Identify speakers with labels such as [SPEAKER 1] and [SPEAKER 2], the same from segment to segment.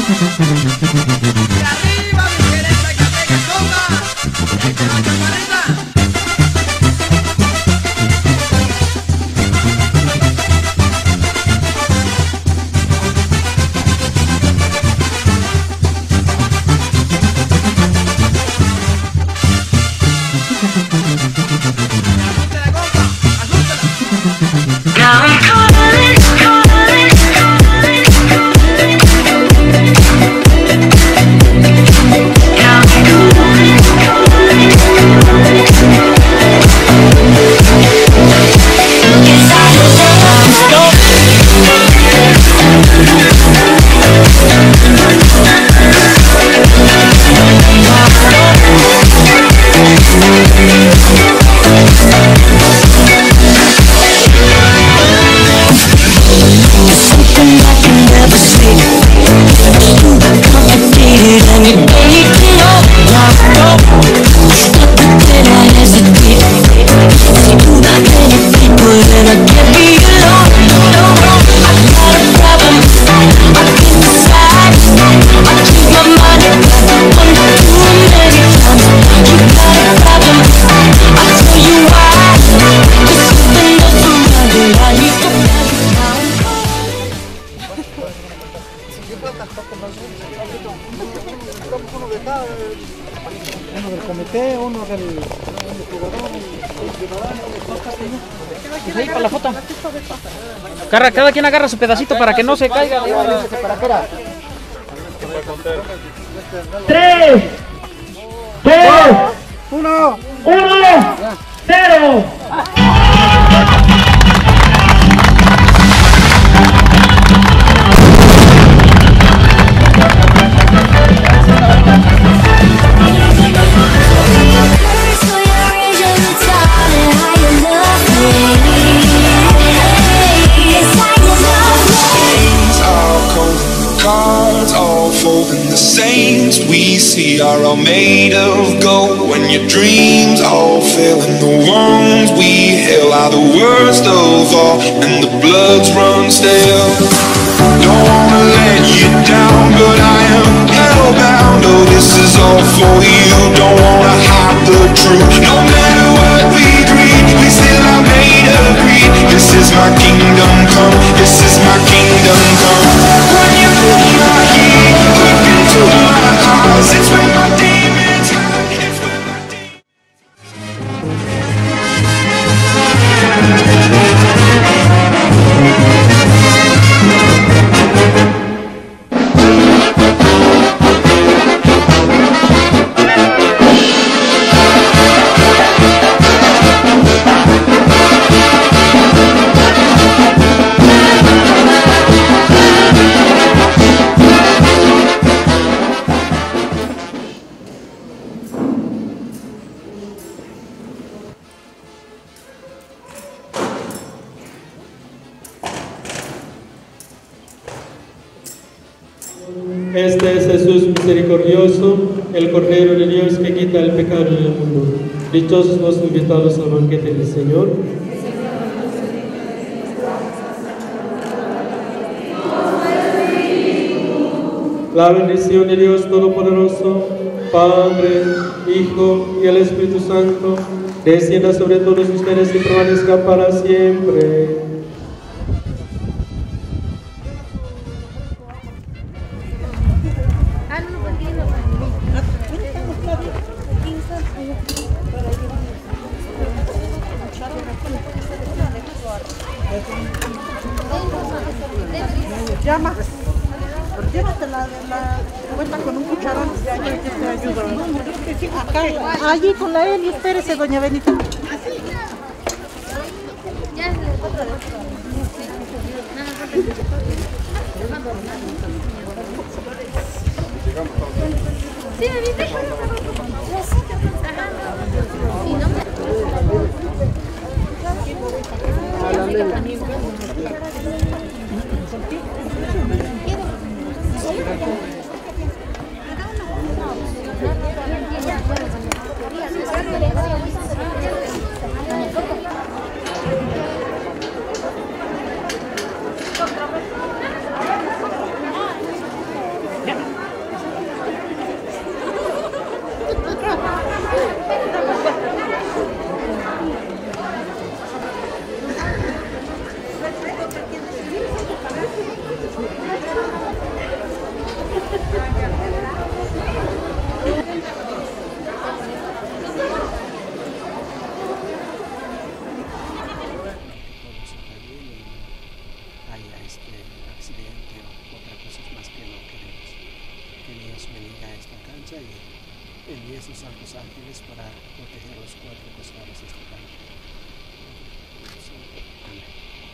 [SPEAKER 1] Uno del comité, uno del jugador, el ciudadano, pues ahí para la foto.
[SPEAKER 2] Cada quien agarra su pedacito para que no se caiga.
[SPEAKER 3] 3, 2,
[SPEAKER 1] 1,
[SPEAKER 3] 0.
[SPEAKER 4] We see are all made of gold. When your dreams all fail and the wounds we heal are the worst of all, and the bloods run stale. Don't wanna let you down, but I am hellbound. Oh, this is all for you. Don't wanna hide the truth. No matter what we dream, we still are made of greed. This is my kingdom come. This is my kingdom come. When you put my heat, look into my eyes. It's when my demons hide. It's when my demons.
[SPEAKER 5] Este es Jesús misericordioso, el Cordero de Dios que quita el pecado del mundo. Dichosos los invitados al banquete del Señor. La bendición de Dios Todopoderoso, Padre, Hijo y el Espíritu Santo, descienda sobre todos ustedes y permanezca para siempre.
[SPEAKER 1] Llama. Llévate la cuenta con un cucharón. Que te ayuda. Acá, allí con la Eli, espérese, doña Benita.
[SPEAKER 6] Sí, ¿me viste? haya accidente o otra cosa más que no queremos. Que Dios bendiga esta cancha y envíe sus santos ángeles para proteger los cuatro costados de esta cancha. Amén.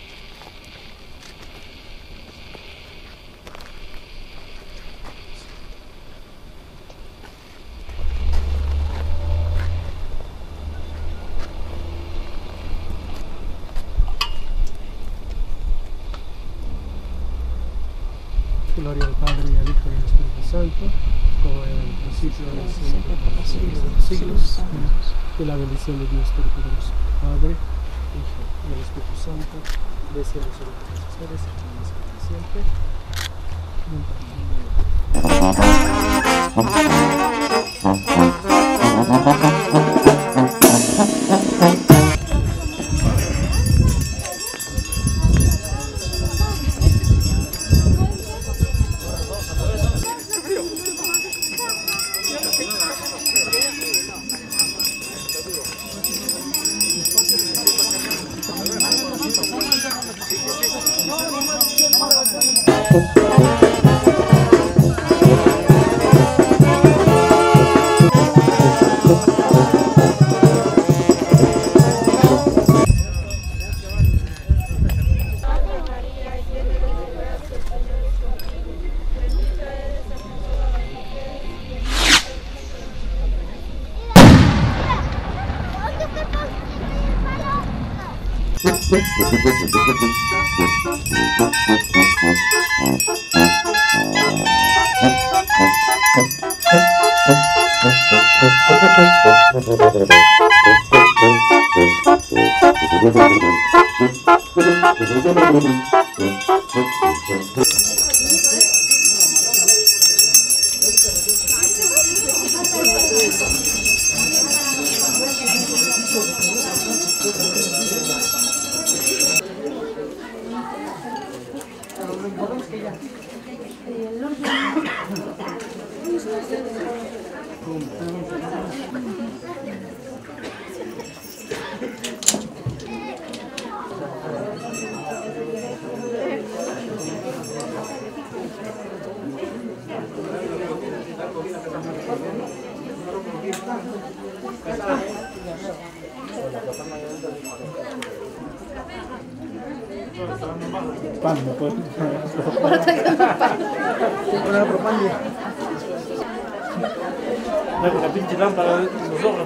[SPEAKER 5] Gloria al Padre, y al Hijo, y al Espíritu Santo, como era en el principio, ahora y siempre, por los siglos de los siglos. Amén. Que la bendición de Dios Todopoderoso, Padre, Hijo y el Espíritu Santo, descienda sobre todos ustedes y permanezca para siempre.
[SPEAKER 7] Pan, pues.
[SPEAKER 5] Una propaganda.
[SPEAKER 7] Con la pinche lámpara de los ojos.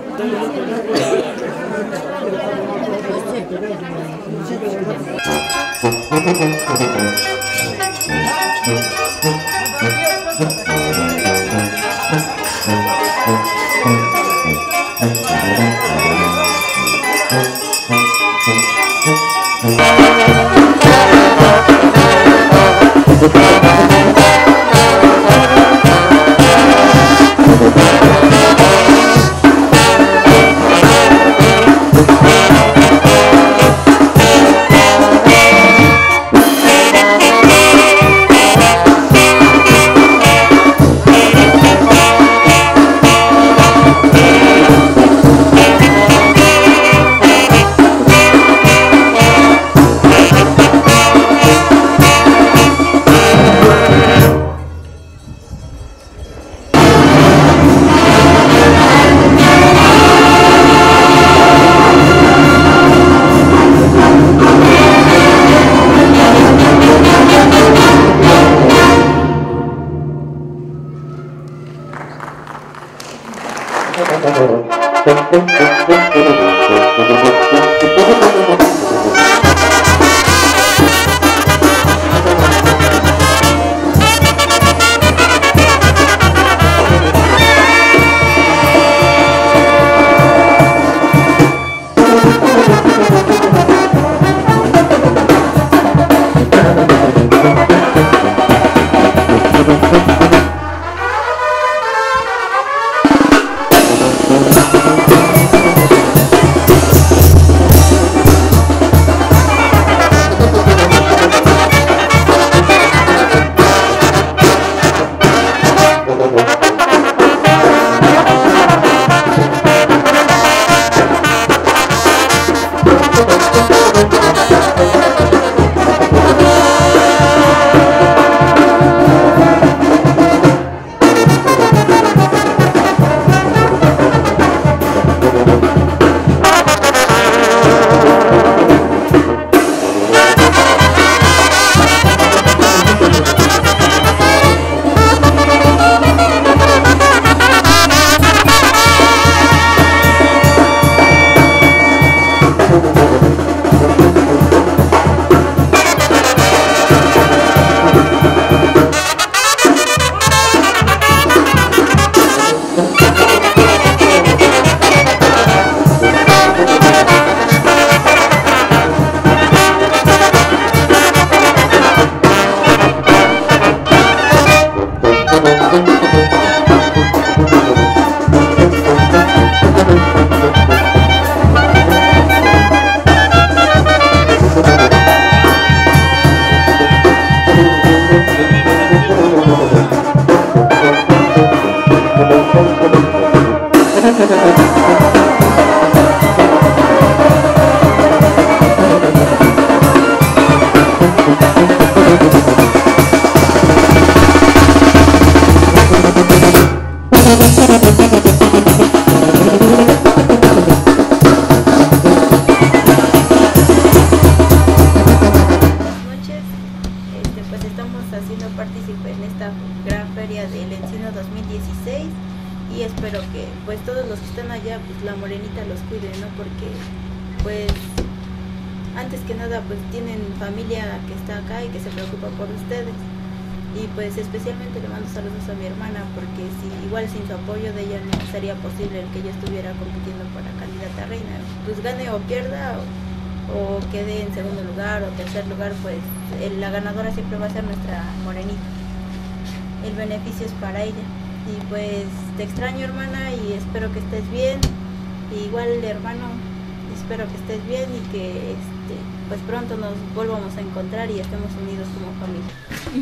[SPEAKER 8] Pues estamos haciendo partícipe en esta gran feria del Encino 2016 y espero que pues todos los que están allá, pues la Morenita los cuide, ¿no? Porque pues antes que nada pues tienen familia que está acá y que se preocupa por ustedes. Y pues especialmente le mando saludos a mi hermana, porque igual sin su apoyo de ella no sería posible el que ella estuviera compitiendo para candidata a reina. Pues gane o pierda o quede en segundo lugar o tercer lugar, pues la ganadora siempre va a ser nuestra Morenita. El beneficio es para ella. Y pues te extraño, hermana, y espero que estés bien. Y igual, hermano, espero que estés bien y que pues pronto nos volvamos a encontrar y estemos unidos como familia.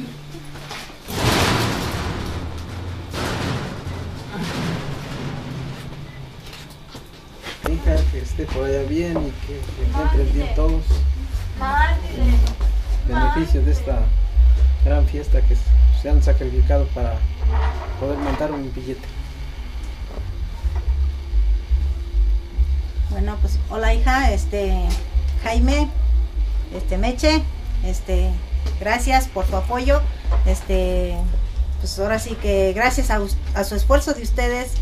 [SPEAKER 6] Hija, que te vaya bien y que se encuentren bien todos. Beneficio de esta gran fiesta que se han sacrificado para poder montar un billete.
[SPEAKER 1] Bueno, pues hola hija, Jaime, Meche, gracias por tu apoyo, pues ahora sí que gracias a su esfuerzo de ustedes,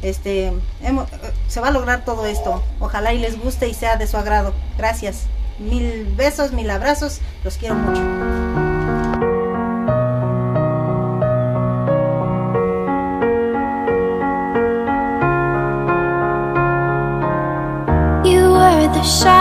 [SPEAKER 1] se va a lograr todo esto. Ojalá y les guste y sea de su agrado. Gracias. 1000 besos, 1000 abrazos. Los quiero mucho.
[SPEAKER 9] You were the shine